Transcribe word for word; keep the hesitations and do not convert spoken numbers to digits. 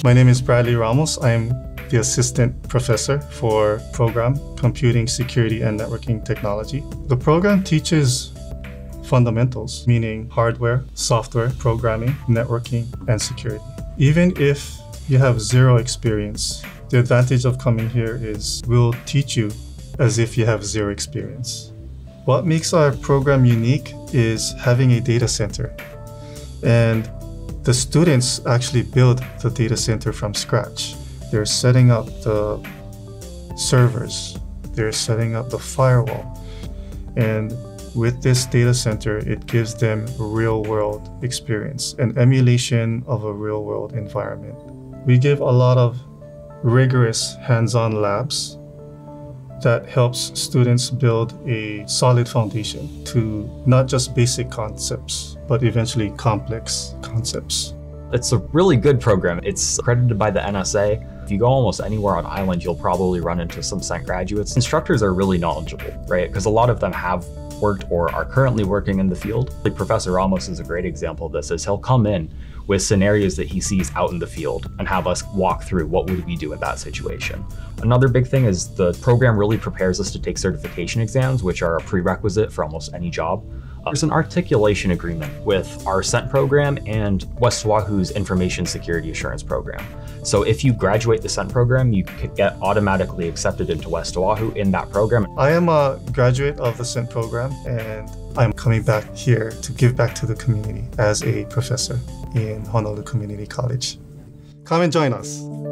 My name is Bradley Ramos. I'm the assistant professor for program Computing, Security, and Networking Technology. The program teaches fundamentals, meaning hardware, software, programming, networking, and security. Even if you have zero experience, the advantage of coming here is we'll teach you as if you have zero experience. What makes our program unique is having a data center. And the students actually build the data center from scratch. They're setting up the servers, they're setting up the firewall. And with this data center, it gives them real-world experience, an emulation of a real-world environment. We give a lot of rigorous hands-on labs that helps students build a solid foundation to not just basic concepts, but eventually complex concepts. It's a really good program. It's accredited by the N S A. If you go almost anywhere on island, you'll probably run into some C S N T graduates. Instructors are really knowledgeable, right? Because a lot of them have worked or are currently working in the field. Like Professor Ramos is a great example of this, is he'll come in with scenarios that he sees out in the field and have us walk through what would we do in that situation. Another big thing is the program really prepares us to take certification exams, which are a prerequisite for almost any job. Uh, there's an articulation agreement with our C S N T program and West Oʻahu's Information Security Assurance program. So if you graduate the C S N T program, you could get automatically accepted into West Oʻahu in that program. I am a graduate of the C S N T program, and I'm coming back here to give back to the community as a professor in Honolulu Community College. Come and join us.